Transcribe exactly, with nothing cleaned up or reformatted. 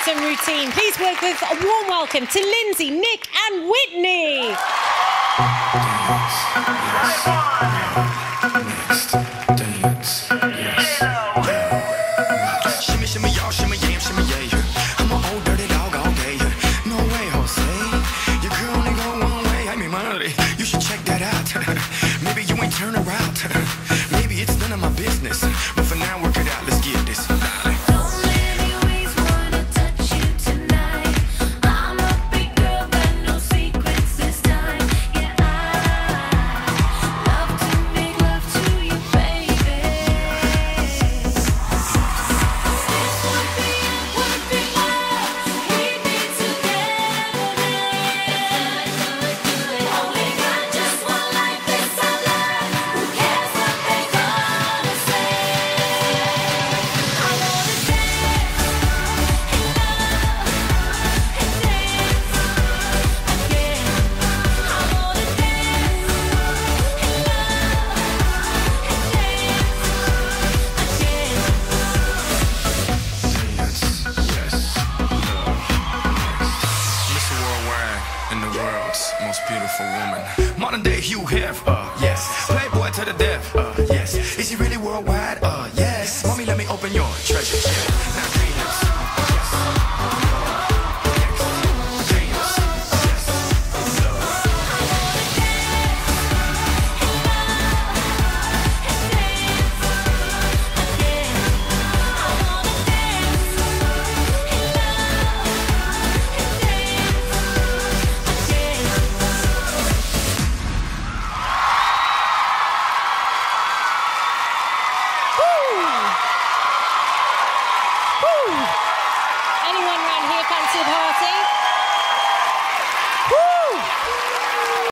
Some routine. Please work with a warm welcome to Lindsay, Nick and Whitney. Next, dance, yes. Shimmy, shimmy, y'all, shimmy, yam, shimmy, yeah. I'm an old dirty dog all day. No way, Jose. Your girl only go one way. I mean, money. You should check that out. Maybe you ain't turn around. Maybe it's none of my business. But for now, work it out. Let's get this. Most beautiful woman, modern day Hugh Hef, uh, yes. Playboy to the death, uh, yes. Is he really worldwide? Uh, yes. Mommy, let me open your treasure chest. Now dance, yes. Dance, yes. Anyone around here fancy her?